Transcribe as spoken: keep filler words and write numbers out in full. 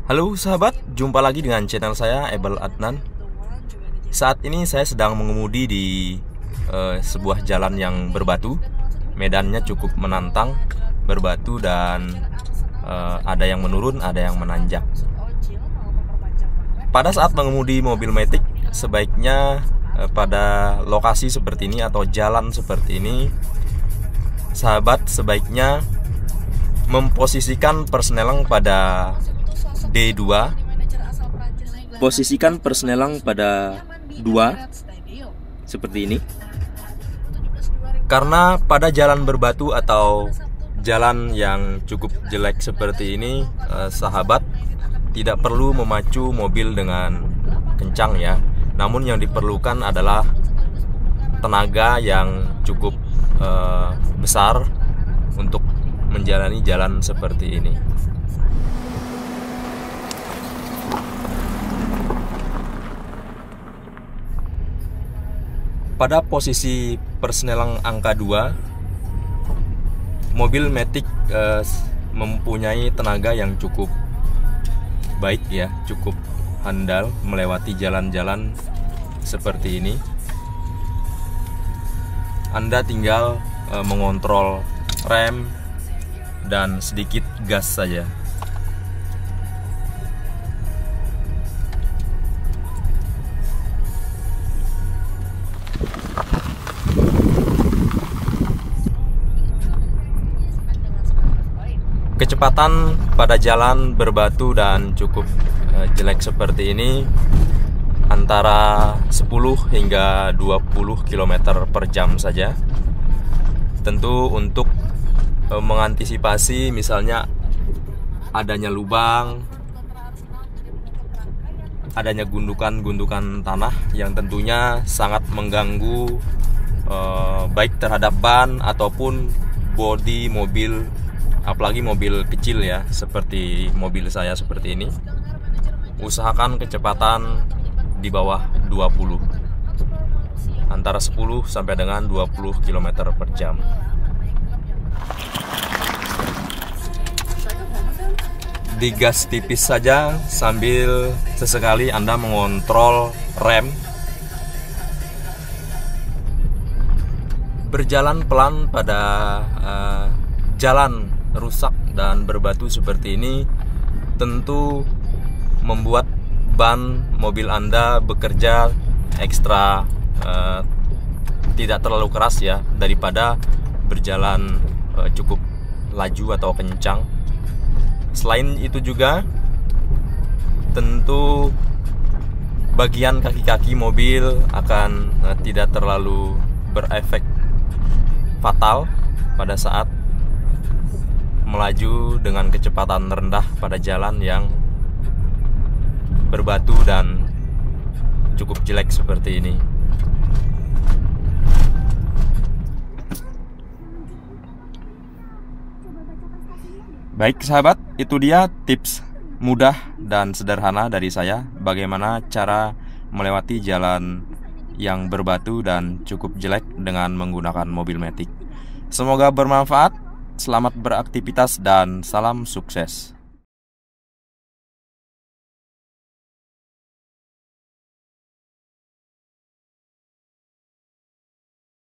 Halo sahabat, jumpa lagi dengan channel saya Ebel Adnan. Saat ini saya sedang mengemudi di uh, sebuah jalan yang berbatu. Medannya cukup menantang, berbatu dan uh, ada yang menurun, ada yang menanjak. Pada saat mengemudi mobil Matic, sebaiknya uh, pada lokasi seperti ini atau jalan seperti ini, sahabat sebaiknya memposisikan persneling pada D dua. Posisikan persneling pada dua seperti ini. Karena pada jalan berbatu atau jalan yang cukup jelek seperti ini, eh, sahabat tidak perlu memacu mobil dengan kencang ya. Namun yang diperlukan adalah tenaga yang cukup eh, besar untuk menjalani jalan seperti ini. Pada posisi persneling angka dua, mobil Matic eh, mempunyai tenaga yang cukup baik ya, cukup handal melewati jalan-jalan seperti ini. Anda tinggal eh, mengontrol rem dan sedikit gas saja. Kecepatan pada jalan berbatu dan cukup uh, jelek seperti ini antara sepuluh hingga dua puluh kilometer per jam saja. Tentu untuk uh, mengantisipasi misalnya adanya lubang, adanya gundukan-gundukan tanah yang tentunya sangat mengganggu uh, baik terhadap ban ataupun bodi mobil, apalagi mobil kecil ya, seperti mobil saya seperti ini. Usahakan kecepatan di bawah dua puluh, antara sepuluh sampai dengan dua puluh kilometer per jam. Digas tipis saja sambil sesekali Anda mengontrol rem. Berjalan pelan pada uh, jalan rusak dan berbatu seperti ini tentu membuat ban mobil Anda bekerja ekstra eh, tidak terlalu keras ya, daripada berjalan eh, cukup laju atau kencang. Selain itu juga tentu bagian kaki-kaki mobil akan eh, tidak terlalu berefek fatal pada saat melaju dengan kecepatan rendah pada jalan yang berbatu dan cukup jelek seperti ini. Baik sahabat, itu dia tips mudah dan sederhana dari saya bagaimana cara melewati jalan yang berbatu dan cukup jelek dengan menggunakan mobil Matic. Semoga bermanfaat. Selamat beraktivitas dan salam sukses.